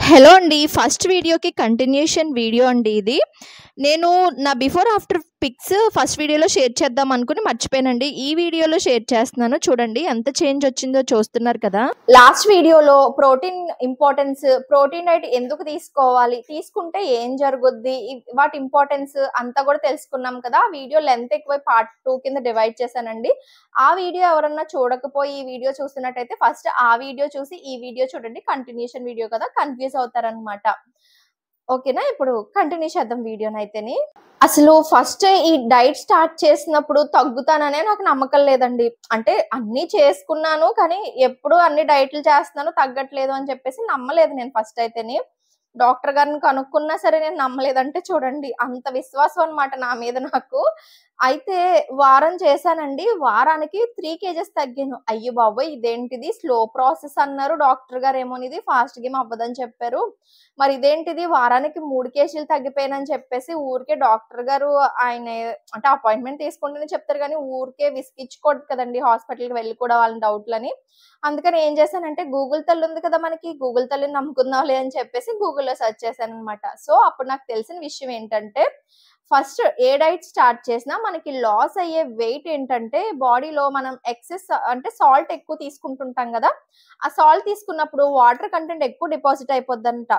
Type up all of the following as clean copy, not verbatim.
Hello అండి. First వీడియోకి continuation video అండి ఇది. నేను నా బిఫోర్ ఆఫ్టర్ పిక్స్ ఫస్ట్ వీడియోలో షేర్ చేద్దాం అనుకుని మర్చిపోయానండి. ఈ వీడియోలో షేర్ చేస్తున్నాను. చూడండి ఎంత చేంజ్ వచ్చిందో చూస్తున్నారు కదా. లాస్ట్ వీడియోలో ప్రోటీన్ ఇంపార్టెన్స్, ప్రోటీన్ డైట్ ఎందుకు తీసుకోవాలి, తీసుకుంటే ఏం జరుగుద్ది, వాటి ఇంపార్టెన్స్ అంతా కూడా తెలుసుకున్నాం కదా. ఆ వీడియో లెంత్ ఎక్కువై పార్ట్ 2 కింద డివైడ్ చేశానండి. ఆ వీడియో ఎవరన్నా చూడకపోయి ఈ వీడియో చూస్తున్నట్టయితే ఫస్ట్ ఆ వీడియో చూసి ఈ వీడియో చూడండి. కంటిన్యూషన్ వీడియో కదా, కన్ఫ్యూజ్ అవుతారనమాట. ఓకేనా, ఇప్పుడు కంటిన్యూ చేద్దాం వీడియోనైతేని. అసలు ఫస్ట్ ఈ డైట్ స్టార్ట్ చేసినప్పుడు తగ్గుతాననే నాకు నమ్మకం లేదండి. అంటే అన్ని చేసుకున్నాను కానీ ఎప్పుడు అన్ని డైట్లు చేస్తున్నాను తగ్గట్లేదు అని చెప్పేసి నమ్మలేదు నేను ఫస్ట్ అయితేని. డాక్టర్ గారిని కనుక్కున్నా సరే నేను నమ్మలేదంటే చూడండి, అంత విశ్వాసం అనమాట నా మీద నాకు. అయితే వారం చేశానండి. వారానికి 3 కేజెస్ తగ్గాను. అయ్యో బాబోయ్, ఇదేంటిది స్లో ప్రాసెస్ అన్నారు డాక్టర్ గారు. ఏమోనిది ఫాస్ట్ గేమ్ అవ్వదని చెప్పారు. మరి ఇదేంటిది వారానికి 3 కేజీలు తగ్గిపోయానని చెప్పేసి ఊరికే డాక్టర్ గారు ఆయన అంటే అపాయింట్మెంట్ తీసుకుంటేనే చెప్తారు కానీ ఊరికే విసిగించుకోవద్దు కదండి హాస్పిటల్కి వెళ్ళి కూడా వాళ్ళని డౌట్లని. అందుకని ఏం చేశానంటే గూగుల్ తల్లి ఉంది కదా మనకి, గూగుల్ తల్లిని నమ్ముకుందాంలే అని చెప్పేసి గూగుల్లో సెర్చ్ చేశాను అనమాట. సో అప్పుడు నాకు తెలిసిన విషయం ఏంటంటే, ఫస్ట్ ఏ డైట్ స్టార్ట్ చేసినా మనకి లాస్ అయ్యే వెయిట్ ఏంటంటే, బాడీలో మనం ఎక్సెస్ అంటే సాల్ట్ ఎక్కువ తీసుకుంటుంటాం కదా, ఆ సాల్ట్ తీసుకున్నప్పుడు వాటర్ కంటెంట్ ఎక్కువ డిపాజిట్ అయిపోద్దంట.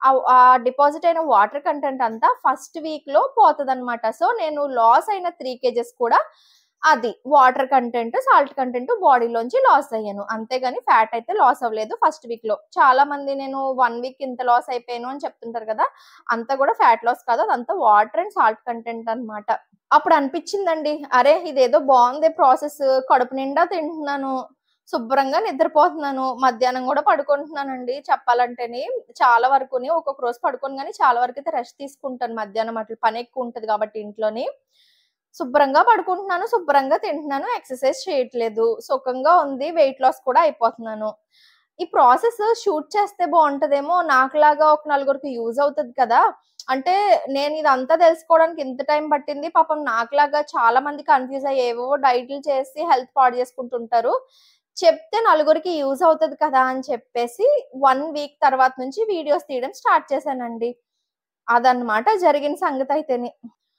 ఆ డిపాజిట్ అయిన వాటర్ కంటెంట్ అంతా ఫస్ట్ వీక్ లో పోతదన్నమాట. సో నేను లాస్ అయిన 3 కేజెస్ కూడా అది వాటర్ కంటెంట్, సాల్ట్ కంటెంట్ బాడీలోంచి లాస్ అయ్యాను. అంతేగాని ఫ్యాట్ అయితే లాస్ అవ్వలేదు ఫస్ట్ వీక్ లో. చాలా మంది నేను 1 వీక్ ఇంత లాస్ అయిపోయాను అని చెప్తుంటారు కదా, అంతా కూడా ఫ్యాట్ లాస్ కాదు, అదంతా వాటర్ అండ్ సాల్ట్ కంటెంట్ అన్నమాట. అప్పుడు అనిపించిందండి, అరే ఇదేదో బాగుంది ప్రాసెస్, కడుపు నిండా తింటున్నాను, శుభ్రంగా నిద్రపోతున్నాను, మధ్యాహ్నం కూడా పడుకుంటున్నానండి. చెప్పాలంటేని చాలా వరకుని ఒక్కొక్క రోజు పడుకోను కానీ చాలా వరకు అయితే రెస్ట్ తీసుకుంటాను మధ్యాహ్నం. అట్లా పని ఎక్కువ ఉంటది కాబట్టి ఇంట్లోని శుభ్రంగా పడుకుంటున్నాను, శుభ్రంగా తింటున్నాను, ఎక్సర్సైజ్ చేయట్లేదు, సుఖంగా ఉంది, వెయిట్ లాస్ కూడా అయిపోతున్నాను. ఈ ప్రాసెస్ షూట్ చేస్తే బాగుంటదేమో, నాకులాగా ఒక నలుగురికి యూజ్ అవుతుంది కదా. అంటే నేను ఇదంతా తెలుసుకోవడానికి ఇంత టైం పట్టింది. పాపం నాకులాగా చాలా మంది కన్ఫ్యూజ్ అయ్యి ఏవో డైట్లు చేసి హెల్త్ పాడు చేసుకుంటుంటారు. చెప్తే నలుగురికి యూజ్ అవుతుంది కదా అని చెప్పేసి 1 వీక్ తర్వాత నుంచి వీడియోస్ తీయడం స్టార్ట్ చేశానండి. అదన్నమాట జరిగిన సంగతి అయితేని.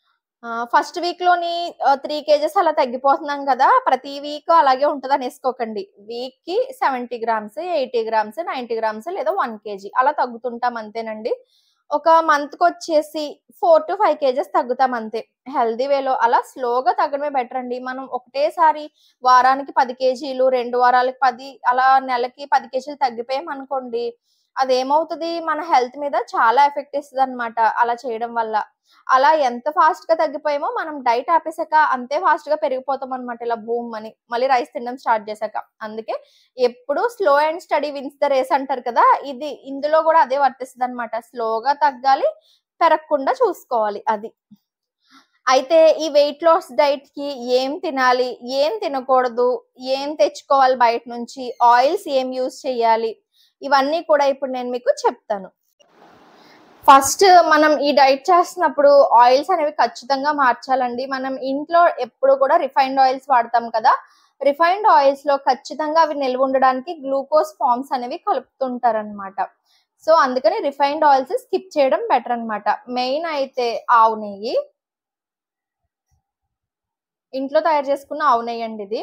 ఫస్ట్ వీక్ లోని 3 కేజెస్ అలా తగ్గిపోతున్నాం కదా, ప్రతి వీక్ అలాగే ఉంటదని వేసుకోకండి. వీక్ కి 70 గ్రామ్స్, 80 గ్రామ్స్, 90 గ్రామ్స్ లేదా 1 కేజీ అలా తగ్గుతుంటాం అంతేనండి. ఒక మంత్ కి వచ్చేసి 4 to 5 కేజెస్ తగ్గుతాం అంతే. హెల్దీ వేలో అలా స్లోగా తగ్గడమే బెటర్ అండి. మనం ఒకటేసారి వారానికి 10 కేజీలు, 2 వారాలకు 10, అలా నెలకి 10 కేజీలు తగ్గిపోయాం అనుకోండి, అదేమవుతుంది మన హెల్త్ మీద చాలా ఎఫెక్ట్ ఇస్తుంది అనమాట అలా చేయడం వల్ల. అలా ఎంత ఫాస్ట్ గా తగ్గిపోయామో మనం డైట్ ఆపేసాక అంతే ఫాస్ట్ గా పెరిగిపోతాం అనమాట, ఇలా బూమ్ అని మళ్ళీ రైస్ తినడం స్టార్ట్ చేశాక. అందుకే ఎప్పుడు slow and steady wins the race అంటారు కదా, ఇందులో కూడా అదే వర్తిస్తుంది అనమాట. స్లోగా తగ్గాలి, పెరగకుండా చూసుకోవాలి అది. అయితే ఈ వెయిట్ లాస్ డైట్ కి ఏం తినాలి, ఏం తినకూడదు, ఏం తెచ్చుకోవాలి బయట నుంచి, ఆయిల్స్ ఏం యూజ్ చేయాలి, ఇవన్నీ కూడా ఇప్పుడు నేను మీకు చెప్తాను. ఫస్ట్ మనం ఈ డైట్ చేస్తున్నప్పుడు ఆయిల్స్ అనేవి ఖచ్చితంగా మార్చాలండి. మనం ఇంట్లో ఎప్పుడు కూడా రిఫైన్డ్ ఆయిల్స్ వాడతాం కదా, రిఫైన్డ్ ఆయిల్స్ లో ఖచ్చితంగా అవి నిల్వ ఉండడానికి గ్లూకోజ్ ఫార్మ్స్ అనేవి కలుపుతుంటారనమాట. సో అందుకని రిఫైన్డ్ ఆయిల్స్ స్కిప్ చేయడం బెటర్ అనమాట. మెయిన్ అయితే ఆవు నెయ్యి, ఇంట్లో తయారు చేసుకున్న ఆవు నెయ్యి అండి ఇది.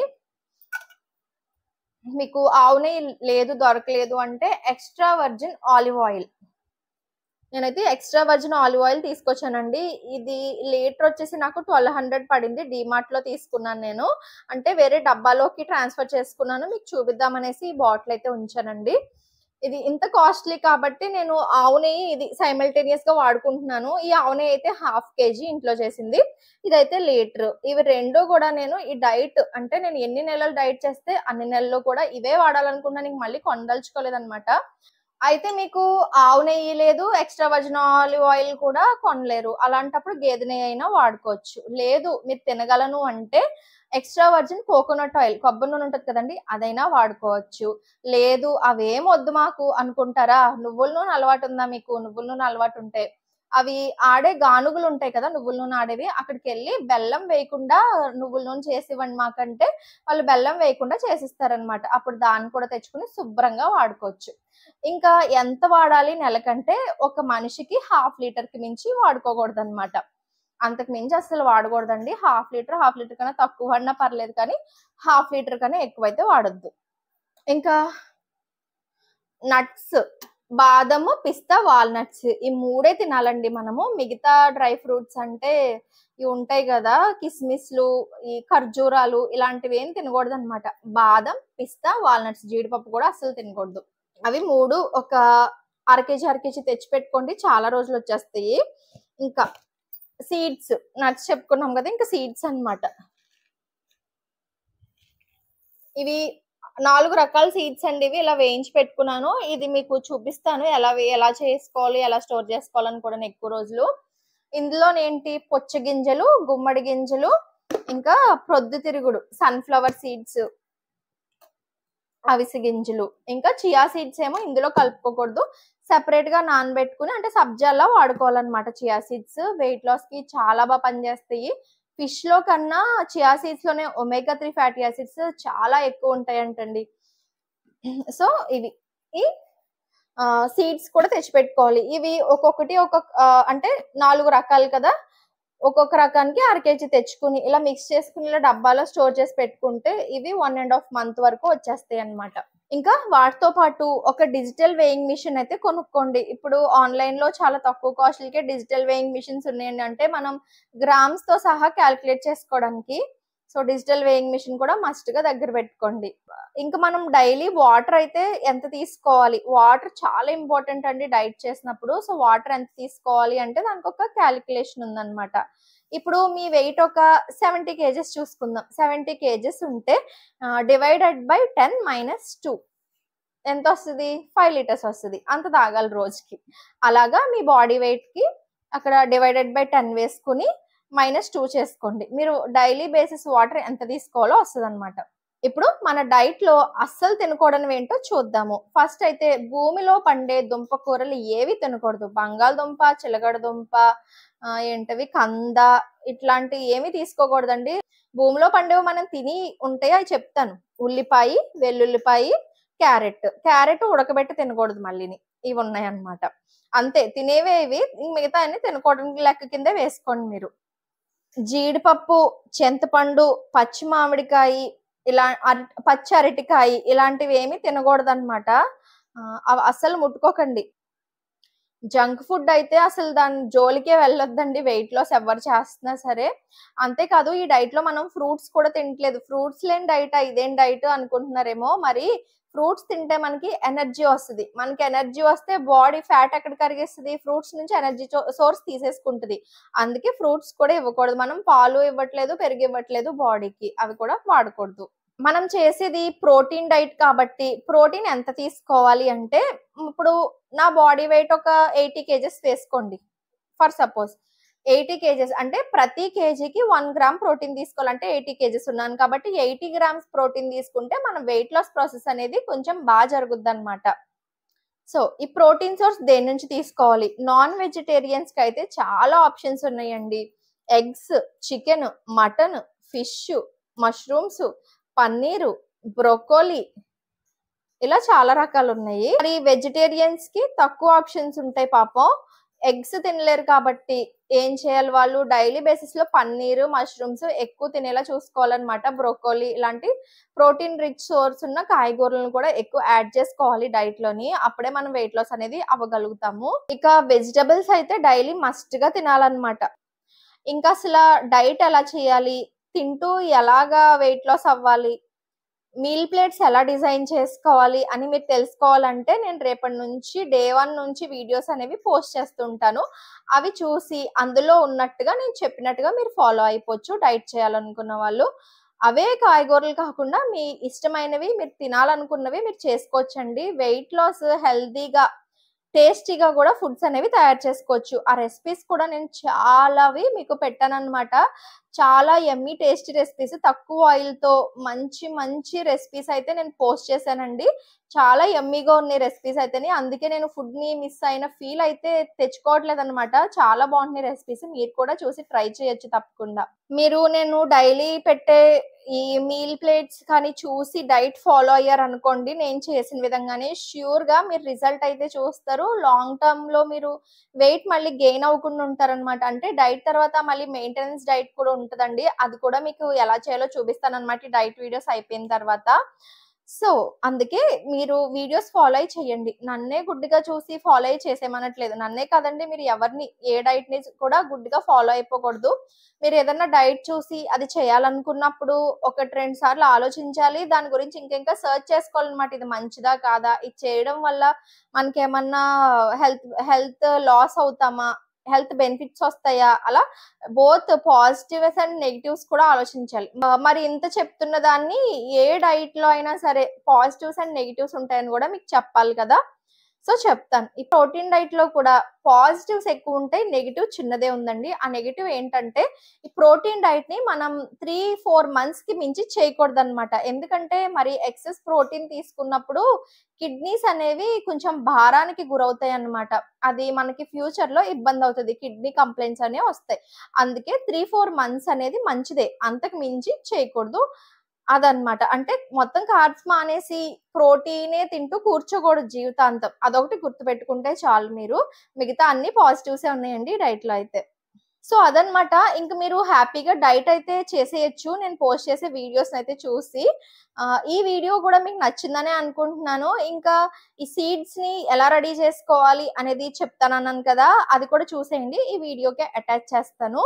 మీకు ఆవు నెయ్యి లేదు, దొరకలేదు అంటే ఎక్స్ట్రా వర్జిన్ ఆలివ్ ఆయిల్, నేనైతే ఎక్స్ట్రా వర్జిన్ ఆలివ్ ఆయిల్ తీసుకొచ్చానండి. ఇది లీటర్ వచ్చేసి నాకు 1200 పడింది. డిమార్ట్ లో తీసుకున్నాను నేను. అంటే వేరే డబ్బాలోకి ట్రాన్స్ఫర్ చేసుకున్నాను, మీకు చూపిద్దామనేసి ఈ బాటిల్ అయితే ఉంచానండి. ఇది ఇంత కాస్ట్లీ కాబట్టి నేను ఆవు నెయ్యి ఇది సైమల్టేనియస్ గా వాడుకుంటున్నాను. ఈ ఆవు నెయ్యి అయితే 1/2 కేజీ ఇంట్లో చేసింది, ఇదైతే లీటర్. ఇవి రెండు కూడా నేను ఈ డైట్ అంటే నేను ఎన్ని నెలలు డైట్ చేస్తే అన్ని నెలల్లో కూడా ఇవే వాడాలనుకుంటున్నాను, ఇంక మళ్ళీ కొనదలుచుకోలేదన్నమాట. అయితే మీకు ఆవు నెయ్యి లేదు, ఎక్స్ట్రా వర్జిన్ ఆలివ్ ఆయిల్ కూడా కొనలేరు, అలాంటప్పుడు గేదె నెయ్యి అయినా వాడుకోవచ్చు. లేదు మీరు తినగలను అంటే ఎక్స్ట్రా వర్జిన్ కోకోనట్ ఆయిల్, కొబ్బరి నూనె ఉంటుంది కదండి, అదైనా వాడుకోవచ్చు. లేదు అవేం వద్దు మాకు అనుకుంటారా, నువ్వుల నూనె అలవాటు ఉందా మీకు, నువ్వుల నూనె అలవాటు ఉంటే అవి ఆడే గానుగులు ఉంటాయి కదా, నువ్వుల నూనె ఆడేవి, అక్కడికి వెళ్ళి బెల్లం వేయకుండా నువ్వుల నూనె చేసి ఇవ్వండి మాకంటే వాళ్ళు బెల్లం వేయకుండా చేసిస్తారనమాట. అప్పుడు దాన్ని కూడా తెచ్చుకుని శుభ్రంగా వాడుకోవచ్చు. ఇంకా ఎంత వాడాలి నెలకంటే ఒక మనిషికి 1/2 లీటర్కి మించి వాడుకోకూడదు అనమాట. అంతకు మించి అసలు వాడకూడదండి. 1/2 లీటర్ కన్నా తక్కువ వాడినా పర్లేదు, కానీ 1/2 లీటర్ కన్నా ఎక్కువైతే వాడొద్దు. ఇంకా నట్స్, బాదము, పిస్తా, వాల్నట్స్ ఈ 3 తినాలండి మనము. మిగతా డ్రై ఫ్రూట్స్ అంటే ఇవి ఉంటాయి కదా, కిస్మిస్లు, ఈ ఖర్జూరాలు ఇలాంటివి ఏం తినకూడదు అనమాట. బాదం, పిస్తా, వాల్నట్స్, జీడిపప్పు కూడా అసలు తినకూడదు. అవి 3 ఒక అర కేజీ తెచ్చి పెట్టుకోండి, చాలా రోజులు వచ్చేస్తాయి. ఇంకా సీడ్స్, నట్స్ చెప్పుకున్నాం కదా, ఇంకా సీడ్స్ అన్నమాట. ఇవి 4 రకాల సీడ్స్ అండి. ఇవి ఇలా వేయించి పెట్టుకున్నాను. ఇది మీకు చూపిస్తాను ఎలా చేసుకోవాలి, ఎలా స్టోర్ చేసుకోవాలని కూడా ఎక్కువ రోజులు. ఇందులోనేంటి పుచ్చగింజలు, గుమ్మడి గింజలు, ఇంకా ప్రొద్దుతిరుగుడు, సన్ఫ్లవర్ సీడ్స్, అవిసె గింజలు, ఇంకా చియా సీడ్స్ ఏమో ఇందులో కలుపుకోకూడదు. సెపరేట్ గా నానబెట్టుకుని అంటే సబ్జాలా వాడుకోవాలన్నమాట. చియా సీడ్స్ వెయిట్ లాస్ కి చాలా బాగా పనిచేస్తాయి. ఫిష్ లో కన్నా చియా సీడ్స్ లోనే ఒమేగా 3 ఫ్యాటీ యాసిడ్స్ చాలా ఎక్కువ ఉంటాయంటండి. సో ఇవి ఈ సీడ్స్ కూడా తెచ్చిపెట్టుకోవాలి. ఇవి ఒక్కొక్కటి అంటే 4 రకాలు కదా, ఒక్కొక్క రకానికి అర కేజీ తెచ్చుకుని ఇలా మిక్స్ చేసుకుని ఇలా డబ్బాలో స్టోర్ చేసి పెట్టుకుంటే ఇవి 1.5 మంత్ వరకు వచ్చేస్తాయి అన్నమాట. ఇంకా వాటితో పాటు ఒక డిజిటల్ వేయింగ్ మిషన్ అయితే కొనుక్కోండి. ఇప్పుడు ఆన్లైన్ లో చాలా తక్కువ కాస్ట్లకే డిజిటల్ వేయింగ్ మిషన్స్ ఉన్నాయండి. అంటే మనం గ్రామ్స్ తో సహా క్యాలిక్యులేట్ చేసుకోవడానికి. సో డిజిటల్ వేయింగ్ మిషన్ కూడా మస్ట్ గా దగ్గర పెట్టుకోండి. ఇంకా మనం డైలీ వాటర్ అయితే ఎంత తీసుకోవాలి, వాటర్ చాలా ఇంపార్టెంట్ అండి డైట్ చేసినప్పుడు. సో వాటర్ ఎంత తీసుకోవాలి అంటే దానికి ఒక క్యాలిక్యులేషన్ ఉందన్నమాట. ఇప్పుడు మీ వెయిట్ ఒక 70 కేజెస్ చూసుకుందాం. 70 కేజెస్ ఉంటే డివైడెడ్ బై 10 - 2 ఎంత వస్తుంది? 5 లీటర్స్ వస్తుంది. అంత తాగాలి రోజుకి. అలాగా మీ బాడీ వెయిట్ కి అక్కడ డివైడెడ్ బై 10 వేసుకుని -2 చేసుకోండి. మీరు డైలీ బేసిస్ వాటర్ ఎంత తీసుకోవాలో వస్తుంది అనమాట. ఇప్పుడు మన డైట్ లో అస్సలు తినకూడనివి ఏంటో చూద్దాము. ఫస్ట్ అయితే భూమిలో పండే దుంప కూరలు ఏవి తినకూడదు. బంగాళదుంప, చిలగడదుంప, ఏంటవి కంద, ఇట్లాంటి ఏమి తీసుకోకూడదండి. భూమిలో పండేవి మనం తిని ఉంటాయి, అవి చెప్తాను. ఉల్లిపాయ, వెల్లుల్లిపాయ, క్యారెట్ ఉడకబెట్టి తినకూడదు మళ్ళీని. ఇవి ఉన్నాయి అన్నమాట. అంతే తినేవే ఇవి. మిగతా అన్ని తినకూడని లెక్క కిందే వేసుకోండి మీరు. జీడిపప్పు, చింతపండు, పచ్చి మామిడికాయ, ఇలా పచ్చి అరటికాయ ఇలాంటివి ఏమి తినకూడదు అనమాట. అవి అస్సలు ముట్టుకోకండి. జంక్ ఫుడ్ అయితే అసలు దాని జోలికే వెళ్ళొద్దండి, వెయిట్ లాస్ ఎవరు చేస్తున్నా సరే. అంతేకాదు ఈ డైట్ లో మనం ఫ్రూట్స్ కూడా తినట్లేదు. ఫ్రూట్స్ లేని డైట్ ఇదేం డైట్ అనుకుంటున్నారేమో. మరి ఫ్రూట్స్ తింటే మనకి ఎనర్జీ వస్తుంది. మనకి ఎనర్జీ వస్తే బాడీ ఫ్యాట్ ఎక్కడ కరిగిస్తుంది? ఫ్రూట్స్ నుంచి ఎనర్జీ సోర్స్ తీసేసుకుంటుంది. అందుకే ఫ్రూట్స్ కూడా ఇవ్వకూడదు. మనం పాలు ఇవ్వట్లేదు, పెరుగు ఇవ్వట్లేదు బాడీకి, అవి కూడా వాడకూడదు. మనం చేసేది ప్రోటీన్ డైట్ కాబట్టి ప్రోటీన్ ఎంత తీసుకోవాలి అంటే, ఇప్పుడు నా బాడీ వెయిట్ ఒక 80 కేజెస్ వేసుకోండి. ఫర్ సపోజ్ 80 కేజెస్ అంటే ప్రతి కేజీకి 1 గ్రామ్ ప్రోటీన్ తీసుకోవాలంటే 80 కేజెస్ ఉన్నాను కాబట్టి 80 గ్రామ్స్ ప్రోటీన్ తీసుకుంటే మన వెయిట్ లాస్ ప్రాసెస్ అనేది కొంచెం బాగా జరుగుద్ది అనమాట. సో ఈ ప్రోటీన్ సోర్స్ దేని నుంచి తీసుకోవాలి? నాన్ వెజిటేరియన్స్ కి అయితే చాలా ఆప్షన్స్ ఉన్నాయండి. Eggs, chicken, mutton, fish, mushrooms, paneer, broccoli, ఇలా చాలా రకాలు ఉన్నాయి. మరి వెజిటేరియన్స్ కి తక్కువ ఆప్షన్స్ ఉంటాయి పాపం. ఎగ్స్ తినలేరు కాబట్టి ఏం చేయాలి? వాళ్ళు డైలీ బేసిస్ లో పన్నీరు, మష్రూమ్స్ ఎక్కువ తినేలా చూసుకోవాలన్నమాట. బ్రోకోలీ ఇలాంటి ప్రోటీన్ రిచ్ సోర్స్ ఉన్న కాయగూరలను కూడా ఎక్కువ యాడ్ చేసుకోవాలి డైట్ లోని. అప్పుడే మనం వెయిట్ లాస్ అనేది అవ్వగలుగుతాము. ఇక వెజిటబుల్స్ అయితే డైలీ మస్ట్ గా తినాలన్నమాట. ఇంకా అసలు డైట్ ఎలా చేయాలి, తింటూ ఎలాగా వెయిట్ లాస్ అవ్వాలి, మీల్ ప్లేట్స్ ఎలా డిజైన్ చేసుకోవాలి అని మీరు తెలుసుకోవాలంటే నేను రేపటి నుంచి డే 1 నుంచి వీడియోస్ అనేవి పోస్ట్ చేస్తుంటాను. అవి చూసి అందులో ఉన్నట్టుగా నేను చెప్పినట్టుగా మీరు ఫాలో అయిపోవచ్చు డైట్ చేయాలనుకున్న వాళ్ళు. అవే కాయగూరలు కాకుండా మీ ఇష్టమైనవి మీరు తినాలనుకున్నవి మీరు చేసుకోవచ్చండి. వెయిట్ లాస్ హెల్దీగా టేస్టీగా కూడా ఫుడ్స్ అనేవి తయారు చేసుకోవచ్చు. ఆ రెసిపీస్ కూడా నేను చాలావి మీకు పెట్టాను అనమాట. చాలా యమ్మీ టేస్టీ రెసిపీస్ తక్కువ ఆయిల్‌తో మంచి మంచి రెసిపీస్ అయితే నేను పోస్ట్ చేశానండి. చాలా యమ్మీగా ఉన్నాయి రెసిపీస్ అయితేని. అందుకే నేను ఫుడ్‌ని మిస్ అయిన ఫీల్ అయితే తెచ్చుకోవట్లేదనమాట. చాలా బాగుంటున్నాయి రెసిపీస్. మీరు కూడా చూసి ట్రై చేయొచ్చు తప్పకుండా. నేను డైలీ పెట్టే ఈ మీల్ ప్లేట్స్ కానీ చూసి డైట్ ఫాలో అయ్యారనుకోండి, నేను చేసిన విధంగానే ష్యూర్‌గా మీరు రిజల్ట్ అయితే చూస్తారు. లాంగ్ టర్మ్‌లో మీరు వెయిట్ మళ్ళీ గెయిన్ అవ్వకుండా ఉంటారనమాట. అంటే డైట్ తర్వాత మళ్ళీ మెయింటెనెన్స్ డైట్ కూడా ఉంటదండి. అది కూడా మీకు ఎలా చేయాలో చూపిస్తాననమాట ఈ డైట్ వీడియోస్ అయిపోయిన తర్వాత. సో, అందుకే మీరు వీడియోస్ ఫాలో అయ్యి చేయండి. నన్నే గుడ్డిగా చూసి ఫాలో అయ్యి చేసేయమనట్లేదు. నన్నే కాదండి, మీరు ఎవరిని ఏ డైట్‌ని కూడా గుడ్డిగా ఫాలో అయిపోకూడదు. మీరేదన్నా డైట్ చూసి అది చేయాలనుకున్నప్పుడు 1, 2 సార్లు ఆలోచించాలి. దాని గురించి ఇంకా సెర్చ్ చేసుకోవాలనమాట. ఇది మంచిదా? కాదా? ఇది చేయడం వల్ల మనకేమన్నా హెల్త్ లాస్ అవుతామా? హెల్త్ బెనిఫిట్స్ వస్తాయా? అలా బోత్ పాజిటివ్స్ అండ్ నెగెటివ్స్ కూడా ఆలోచించాలి. మరి ఇంత చెప్తున్న దాన్ని ఏ డైట్‌లో అయినా సరే పాజిటివ్స్ అండ్ నెగెటివ్స్ ఉంటాయని గూడా మీకు చెప్పాలి కదా! సో, చెప్తాను. ఈ ప్రోటీన్ డైట్‌లో కూడా పాజిటివ్స్ ఎక్కువుంటాయి. నెగెటివ్ చిన్నదే ఉందండి. ఆ నెగెటివ్ ఏంటంటే, ఈ ప్రోటీన్ డైట్‌ని మనం 3, 4 మంత్స్‌కి మించి చేయకూడదనమాట. ఎందుకంటే, మరి ఎక్సెస్ ప్రోటీన్ తీసుకున్నప్పుడు కిడ్నీస్ అనేవి కొంచెం భారానికి గురవుతాయన్నమాట. అది మనకి ఫ్యూచర్‌లో ఇబ్బందవుతది. కిడ్నీ కంప్లెయింట్స్ అనేవి వస్తాయి. అందుకే 3, 4 మంత్స్ అనేది మంచిదే. అంతకు మించి చేయకూడదు. అదనమాట. అంటే మొత్తం కార్బ్స్ మానేసి ప్రోటీనే తింటూ కూర్చోకూడదు జీవితాంతం. అదొకటి గుర్తుపెట్టుకుంటే చాలు మీరు. మిగతా అన్ని పాజిటివ్సే ఉన్నాయండి ఈ డైట్‌లో అయితే. సో, అదనమాట. ఇంక మీరు హ్యాపీగా డైట్ అయితే చేసేయొచ్చు. నేను పోస్ట్ చేసే వీడియోస్‌నైతే చూసి. ఈ వీడియో గూడా మీకు నచ్చిందనే అనుకుంటున్నాను. ఇంకా ఈ సీడ్స్‌ని ఎలా రెడీ చేసుకోవాలి అనేది చెప్తానన్నాను కదా! అది కూడా చూసేయండి. ఈ వీడియోకే అటాచ్ చేస్తాను.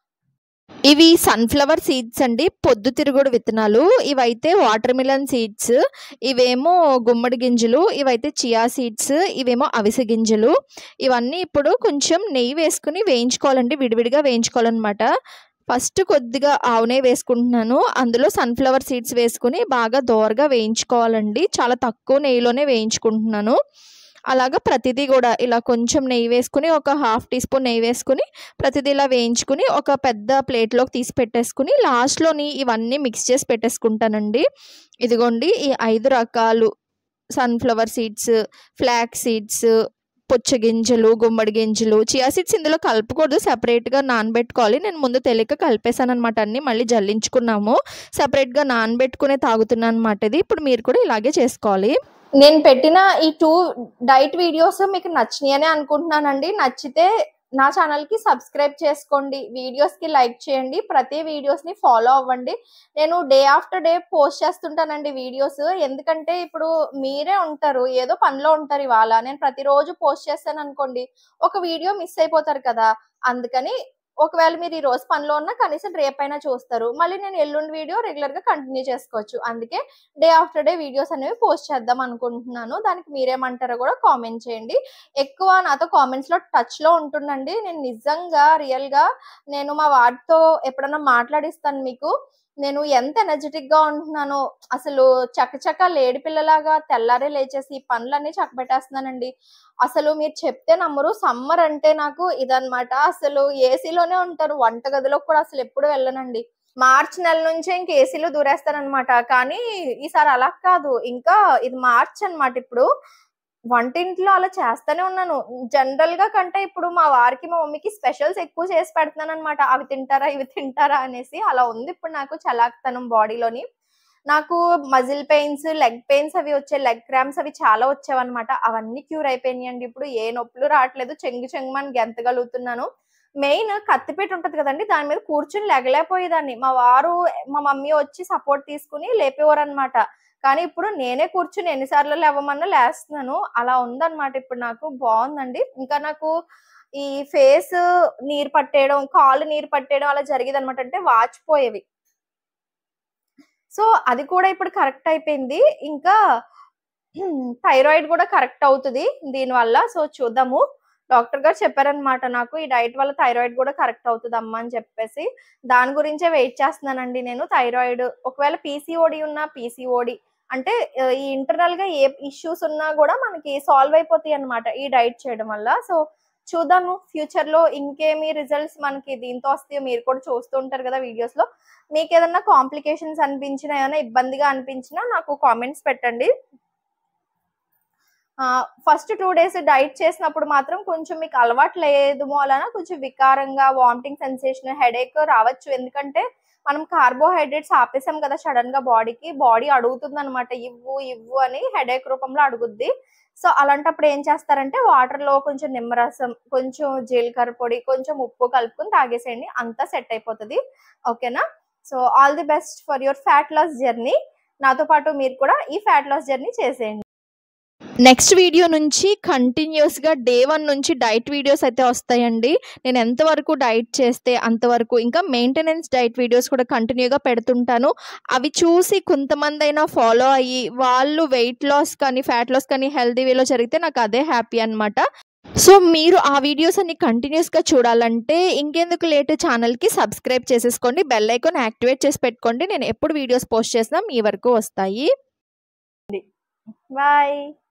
ఇవి సన్‌ఫ్లవర్ సీడ్స్ అండి. పొద్దుతిరుగుడు విత్తనాలు. ఇవైతే వాటర్ మిలన్ సీడ్స్. ఇవేమో గుమ్మడి గింజలు. ఇవైతే చియా సీడ్స్. ఇవేమో అవిసె గింజలు. ఇవన్నీ ఇప్పుడు కొంచెం నెయ్యి వేసుకొని వేయించుకోవాలండి. విడివిడిగా వేయించుకోవాలనమాట. ఫస్ట్ కొద్దిగా ఆవు నెయ్యి వేసుకుంటున్నాను. అందులో సన్‌ఫ్లవర్ సీడ్స్ వేసుకొని బాగా దోరగా వేయించుకోవాలండి. చాలా తక్కువ నెయ్యిలోనే వేయించుకుంటున్నాను. అలాగా ప్రతిదీ గూడా ఇలా కొంచెం నెయ్యి వేసుకొని, ఒక హాఫ్ టీ స్పూన్ నెయ్యి వేసుకొని, ప్రతిదీ ఇలా వేయించుకొని, ఒక పెద్ద ప్లేట్‌లోకి తీసి పెట్టేసుకొని, లాస్ట్‌లోని ఇవన్నీ మిక్స్ చేసి పెట్టేసుకుంటానండి. ఇదిగోండి ఈ 5 రకాలు సన్‌ఫ్లవర్ సీడ్స్, ఫ్లాక్స్ సీడ్స్, పుచ్చగింజలు, గుమ్మడి గింజలు, చియా సీడ్స్ ఇందులో కలుపుకూడదు. సెపరేట్‌గా నానబెట్టుకోవాలి. నేను ముందు తెలియక కలిపేసాననమాట అన్నీ. మళ్ళీ జల్లించుకున్నాము. సెపరేట్‌గా నానబెట్టుకునే తాగుతున్నాననమాట ఇది. ఇప్పుడు మీరు కూడా ఇలాగే చేసుకోవాలి. నేను పెట్టిన ఈ 2 డైట్ వీడియోస్ మీకు నచ్చినాయనే అనుకుంటున్నానండి. నచ్చితే నా ఛానల్‌కి సబ్స్క్రైబ్ చేసుకోండి. వీడియోస్‌కి లైక్ చేయండి. ప్రతి వీడియోస్‌ని ఫాలో అవ్వండి. నేను డే ఆఫ్టర్ డే పోస్ట్ చేస్తుంటానండి వీడియోస్. ఎందుకంటే ఇప్పుడు మీరే ఉంటారు. ఏదో పనిలో ఉంటారు ఇవాళ. నేను ప్రతిరోజు పోస్ట్ చేశాననుకోండి, ఒక వీడియో మిస్ అయిపోతారు కదా! అందుకని ఒకవేళ మీరు ఈ రోజు పనిలో ఉన్నా కనీసం రేపైనా చూస్తారు. మళ్ళీ నేను ఎల్లుండి వీడియో రెగ్యులర్‌గా కంటిన్యూ చేసుకోవచ్చు. అందుకే డే ఆఫ్టర్ డే వీడియోస్ అనేవి పోస్ట్ చేద్దాం అనుకుంటున్నాను. దానికి మీరేమంటారో గూడా కామెంట్ చేయండి. ఎక్కువ నాతో కామెంట్స్‌లో టచ్‌లో ఉంటుండండి. నేను నిజంగా రియల్‌గా నేను మా వాడితో ఎప్పుడన్నా మాట్లాడిస్తాను మీకు. నేను ఎంత ఎనర్జిటిక్‌గా ఉంటున్నానో, అసలు చకచక లేడి పిల్లలాగా తెల్లారే లేచేసి పనులన్నీ చక్కబెట్టేస్తున్నానండి. అసలు మీరు చెప్తే నమ్మరు. సమ్మర్ అంటే నాకు ఇదనమాట. అసలు ఏసీలోనే ఉంటాను. వంటగదిలోకి కూడా అసలెప్పుడు వెళ్ళనండి. మార్చ్ నెల నుంచే ఇంక ఏసీలో దూరేస్తాననమాట. కానీ ఈసారి అలా కాదు. ఇంకా ఇది మార్చ్ అనమాట ఇప్పుడు. వంటింట్లో అలా చేస్తూనే ఉన్నాను. జనరల్‌గా కంటే ఇప్పుడు మా వారికి, మా మమ్మీకి స్పెషల్స్ ఎక్కువ చేసి పెడుతున్నాననమాట. అవి తింటారా? ఇవి తింటారా? అనేసి. అలా ఉంది ఇప్పుడు నాకు చలాకితనం బాడీలోని. నాకు మజిల్ పెయిన్స్, లెగ్ పెయిన్స్ అవి వచ్చాయి. లెగ్ క్రాంప్స్ అవి చాలా వచ్చేవన్నమాట. అవన్నీ క్యూర్ అయిపోయినాయండి. ఇప్పుడు ఏ నొప్పులు రావట్లేదు. చెంగు చెంగుమని గెంతగలుగుతున్నాను. మెయిన్ కత్తిపీట ఉంటది కదండీ! దాని మీద కూర్చొని లెగలేకపోయేదాన్ని. మా వారు, మా మమ్మీ వచ్చి సపోర్ట్ తీసుకొని లేపేవారన్నమాట. కానీ ఇప్పుడు నేనే కూర్చొని ఎన్ని సార్లు లేవమన్నా లేస్తున్నాను. అలా ఉందన్నమాట ఇప్పుడు నాకు. బావుందండి. ఇంకా నాకు ఈ ఫేస్ నీరు పట్టేయడం, కాళ్ళు నీరు పట్టేయడం అలా జరిగేదన్నమాట. అంటే వాచిపోయేవి. సో, అది కూడా ఇప్పుడు కరెక్ట్ అయిపోయింది. ఇంకా థైరాయిడ్ గూడా కరెక్ట్ అవుతది దీనివల్ల. సో, చూద్దాము. డాక్టర్ గారు చెప్పారనమాట నాకు, "ఈ డైట్ వల్ల థైరాయిడ్ గూడా కరెక్ట్ అవుతదమ్మా" అని చెప్పేసి. దాని గురించే వెయిట్ చేస్తున్నానండి నేను. థైరాయిడ్ ఒకవేళ పీసీఓడీ ఉన్నా పీసీఓడీ అంటే ఈ ఇంటర్నల్‌గా ఏ ఇష్యూస్ ఉన్నా గూడా మనకి సాల్వ్ అయిపోతాయన్నమాట ఈ డైట్ చేయడం వల్ల. సో, చూద్దాము ఫ్యూచర్లో ఇంకేమి రిజల్ట్స్ మనకి దీంతో వస్తాయో. మీరు కూడా చూస్తూ ఉంటారు కదా వీడియోస్లో. మీకు ఏదన్నా కాంప్లికేషన్స్ అనిపించినా, ఏమైనా ఇబ్బందిగా అనిపించినా నాకు కామెంట్స్ పెట్టండి. ఫస్ట్ 2 డేస్ డైట్ చేసినప్పుడు మాత్రం కొంచెం మీకు అలవాటు లేదు మూలాన కొంచెం వికారంగా, వామిటింగ్ సెన్సేషన్, హెడేక్ రావచ్చు. ఎందుకంటే మనం కార్బోహైడ్రేట్స్ ఆపేసాం కదా సడన్ గా బాడీ అడుగుతుంది అనమాట, ఇవ్వు ఇవ్వు అని హెడేక్ రూపంలో అడుగుద్ది. సో అలాంటప్పుడు ఏం చేస్తారంటే వాటర్లో కొంచెం నిమ్మరసం, కొంచెం జీలకర్ర పొడి, కొంచెం ఉప్పు కలుపుకొని తాగేసేయండి, అంతా సెట్ అయిపోతుంది. ఓకేనా? So all the best for your fat loss journey. నాతో పాటు మీరు కూడా ఈ ఫ్యాట్ లాస్ జర్నీ చేసేయండి. నెక్స్ట్ వీడియో నుంచి కంటిన్యూస్గా డే 1 నుంచి డైట్ వీడియోస్ అయితే వస్తాయండి. నేను ఎంతవరకు డైట్ చేస్తే అంతవరకు, ఇంకా మెయింటెనెన్స్ డైట్ వీడియోస్ కూడా కంటిన్యూగా పెడుతుంటాను. అవి చూసి కొంతమంది అయినా ఫాలో అయ్యి వాళ్ళు వెయిట్ లాస్ కానీ ఫ్యాట్ లాస్ కానీ హెల్తీ వేలో జరిగితే నాకు అదే హ్యాపీ అనమాట. సో మీరు ఆ వీడియోస్ అన్ని కంటిన్యూస్గా చూడాలంటే ఇంకెందుకు లేట్, ఛానల్కి సబ్స్క్రైబ్ చేసేసుకోండి, బెల్ ఐకాన్ యాక్టివేట్ చేసి పెట్టుకోండి. నేను ఎప్పుడు వీడియోస్ పోస్ట్ చేసినా మీ వరకు వస్తాయి. బాయ్.